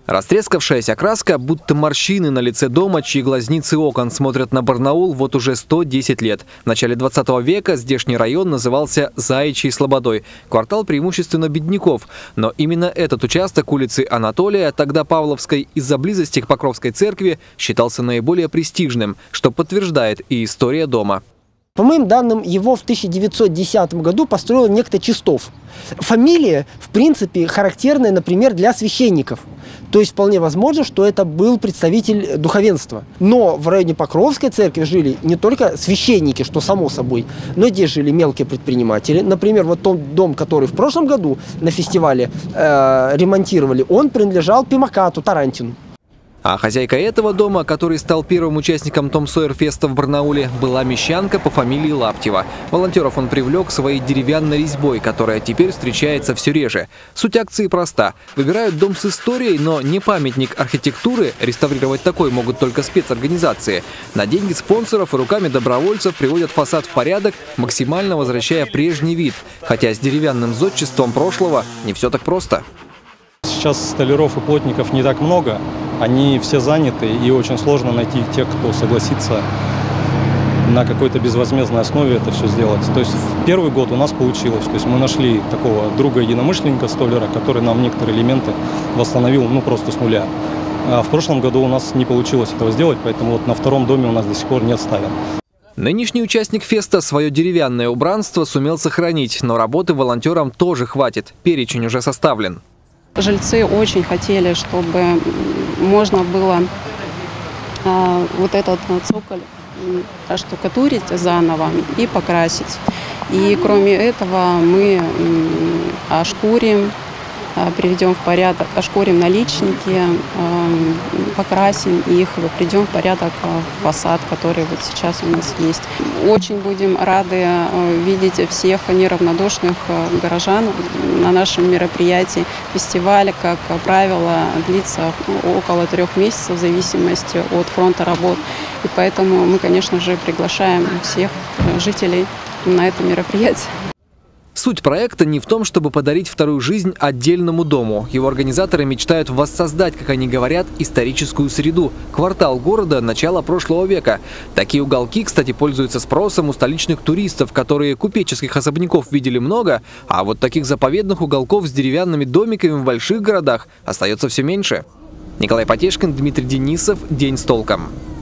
Растрескавшаяся краска, будто морщины на лице дома, чьи глазницы окон смотрят на Барнаул вот уже 110 лет. В начале 20 века здешний район назывался Заячьей Слободой, квартал преимущественно бедняков. Но именно этот участок улицы Анатолия, тогда Павловской, из-за близости к Покровской церкви, считался наиболее престижным, что подтверждает и история дома. По моим данным, его в 1910 году построил некто Чистов. Фамилия, в принципе, характерная, например, для священников. То есть вполне возможно, что это был представитель духовенства. Но в районе Покровской церкви жили не только священники, что само собой, но здесь жили мелкие предприниматели. Например, вот тот дом, который в прошлом году на фестивале ремонтировали, он принадлежал Пимакату Тарантину. А хозяйка этого дома, который стал первым участником Том Сойер Феста в Барнауле, была мещанка по фамилии Лаптева. Волонтеров он привлек своей деревянной резьбой, которая теперь встречается все реже. Суть акции проста. Выбирают дом с историей, но не памятник архитектуры. Реставрировать такой могут только спецорганизации. На деньги спонсоров и руками добровольцев приводят фасад в порядок, максимально возвращая прежний вид. Хотя с деревянным зодчеством прошлого не все так просто. Сейчас столяров и плотников не так много, они все заняты, и очень сложно найти тех, кто согласится на какой-то безвозмездной основе это все сделать. То есть в первый год у нас получилось, то есть мы нашли такого друга-единомышленника столяра, который нам некоторые элементы восстановил просто с нуля. А в прошлом году у нас не получилось этого сделать, поэтому вот на втором доме у нас до сих пор нет ставен. Нынешний участник феста свое деревянное убранство сумел сохранить, но работы волонтерам тоже хватит, перечень уже составлен. Жильцы очень хотели, чтобы можно было вот этот цоколь оштукатурить заново и покрасить. И кроме этого мы ошкурим, приведем в порядок, ошкурим наличники, покрасим их, приведем в порядок фасад, который вот сейчас у нас есть. Очень будем рады видеть всех неравнодушных горожан на нашем мероприятии. Фестиваль, как правило, длится около 3 месяцев в зависимости от фронта работ. И поэтому мы, конечно же, приглашаем всех жителей на это мероприятие. Суть проекта не в том, чтобы подарить вторую жизнь отдельному дому. Его организаторы мечтают воссоздать, как они говорят, историческую среду. Квартал города начала прошлого века. Такие уголки, кстати, пользуются спросом у столичных туристов, которые купеческих особняков видели много, а вот таких заповедных уголков с деревянными домиками в больших городах остается все меньше. Николай Потешкин, Дмитрий Денисов. День с толком.